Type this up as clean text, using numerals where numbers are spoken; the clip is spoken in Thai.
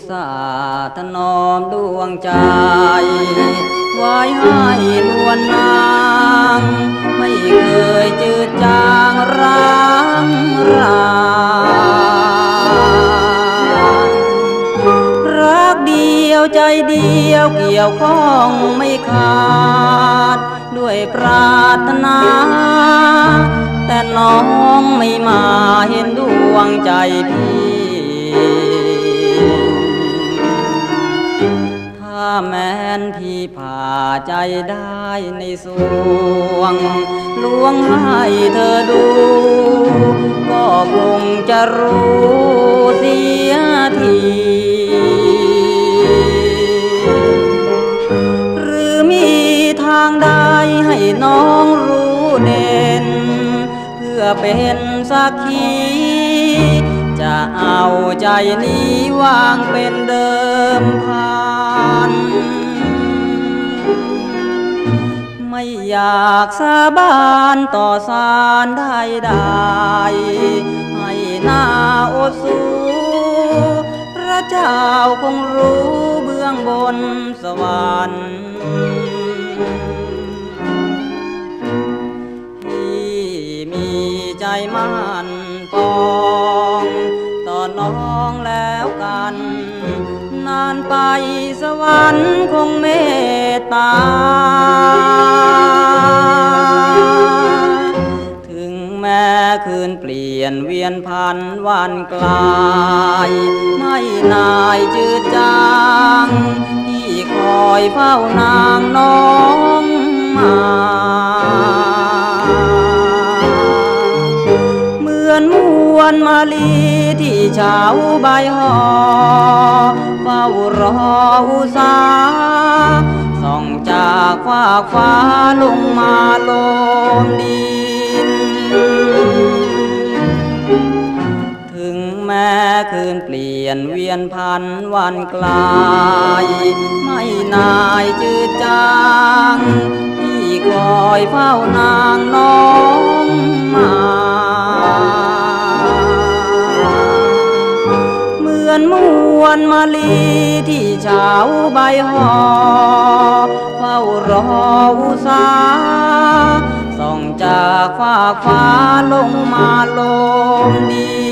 สาห์ถนอมดวงใจไว้ให้นวลนางไม่เคยจืดจางร้างรารักเดียวใจเดียวเกี่ยวข้องไม่ขาดด้วยปรารถนาแต่น้องไม่มาเห็นดวงใจพี่ถ้าแม้นพี่ผ่าใจได้ในสวงลวงให้เธอดูก็คงจะรู้เสียทีหรือมีทางใดให้น้องรู้เด่นเพื่อเป็นสักขีจะเอาใจนี้วางเป็นเดิมพันไม่อยากสาบานต่อศาลใดๆให้หน้าอดสู้พระเจ้าคงรู้เบื้องบนสวรรค์พี่มีใจมั่นปองต่อน้องแล้วกันนานไปสวรรค์คงเมตตาถึงแม้คืนเปลี่ยนเวียนพันวันกลายไม่นายจืดจางที่คอยเฝ้านางน้องมาเหมือนมวลมาลีที่เช้าใบห่อเฝ้ารออุตสาส่องจากฟากฟ้าลงมาลมดินถึงแม้คืนเปลี่ยนเวียนพันวันกลายไม่นายจืดจางที่คอยเฝ้านางน้องมาเหมือนมวลมาลีที่เช้าใบห่อเฝ้ารออุตสาส่องจากฟากฟ้าลงมาลมดิน